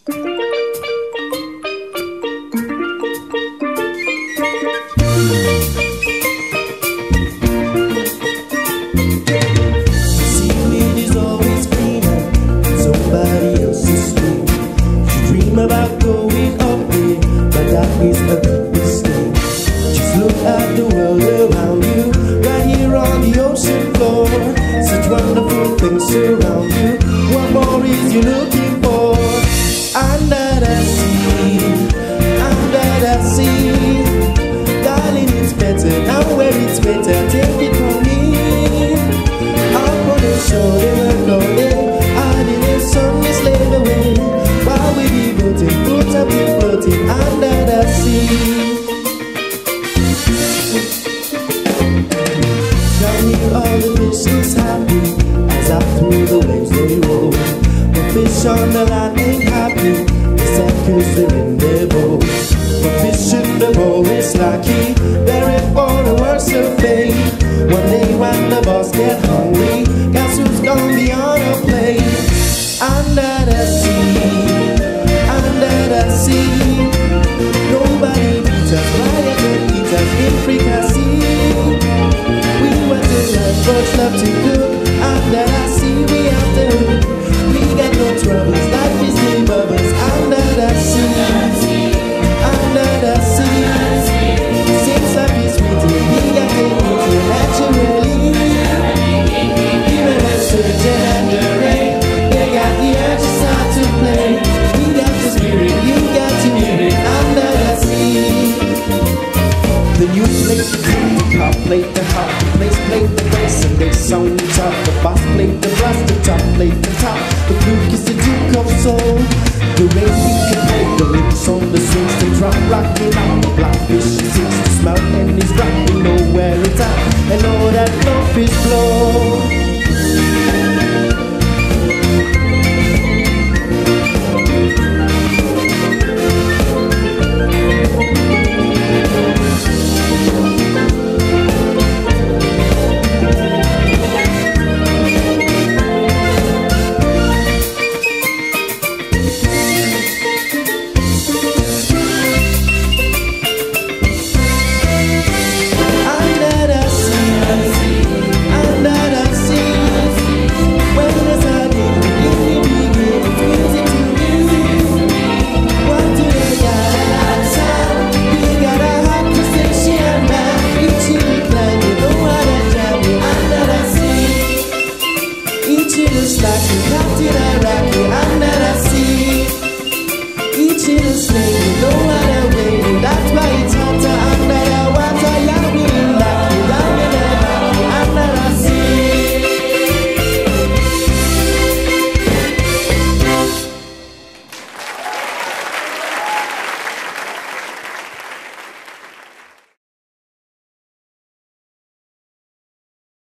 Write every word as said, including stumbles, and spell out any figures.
Seaweed is always greener in somebody else's stream. You dream about going up there, but that is a mistake. Just look at the world around you, right here on the ocean floor. Such wonderful things surround you. What more is you looking for? Under the sea, under the sea, darling, it's better now where it's better. Take it from me. Up on the shore, they were lonely, and in the sun they slave away, while we be floating, float up and floating under the sea. Down here all the fish is happy, as up through the waves they roll. The fish on the land ain't happy, the suckers they're in their bowl. The fish in the bowl is lucky, they're in for the worst of fate. One day when the boss get hungry, guess who's gonna be on a plate? Under the sea, under the sea, nobody beats us, fly and eat us in fricassee. We went to learn, folks love to cook. Under the sea we have to hook. We got no troubles, life is game bubbles. Under the sea, under the sea, since life is sweet, we got to eat it naturally. Even when surging under rain, you got the urge to start to play. We got the spirit, you got to hear it. Under the sea, the new place, the top plate, the hot place, plate the bass and bass on the top. The boss played the blast, the top played the top. The Duke is the Duke of Soul. The rain he can play the lips on the strings. They drop rocking out the blackfish. He seems to smell and he's rocking. Know where it's at and know that no fish flow. Under the sea, each in a snake, you know how to